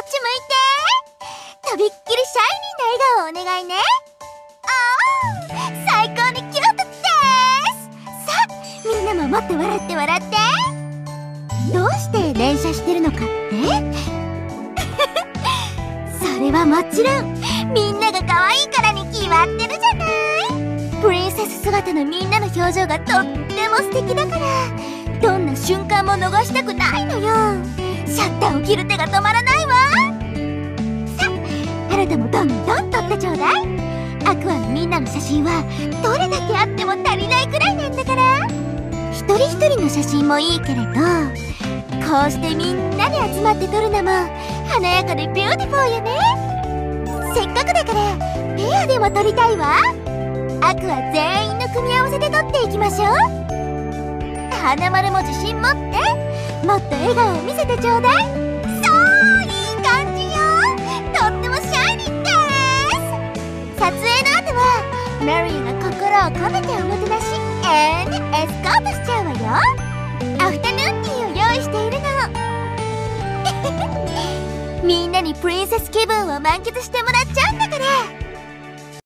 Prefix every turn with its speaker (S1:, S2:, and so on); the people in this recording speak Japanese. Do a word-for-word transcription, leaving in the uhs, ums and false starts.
S1: とびっきりシャイニーな笑顔をお願いね。あー、最高にキュートです。さあ、みんなももっと笑って笑って。どうして連写してるのかってそれはもちろんみんなが可愛いからに決まってるじゃない。プリンセス姿のみんなの表情がとっても素敵だから、どんな瞬間も逃したくないのよ。シャッターを切る手が止まらないわ。さあ、あなたもどんどん撮ってちょうだい。アクアのみんなの写真はどれだけあっても足りないくらいなんだから。一人一人の写真もいいけれど、こうしてみんなで集まって撮るのも華やかでビューティフォーよね。せっかくだからペアでも撮りたいわ。アクア全員の組み合わせで撮っていきましょう。花丸も自信持って、もっと笑顔を見せてちょうだい。そう、いい感じよ。とってもシャイニーです。撮影の後はメリーが心を込めておもてなし&エスコートしちゃうわよ。アフタヌーンティーを用意しているのみんなにプリンセス気分を満喫してもらっちゃうんだから。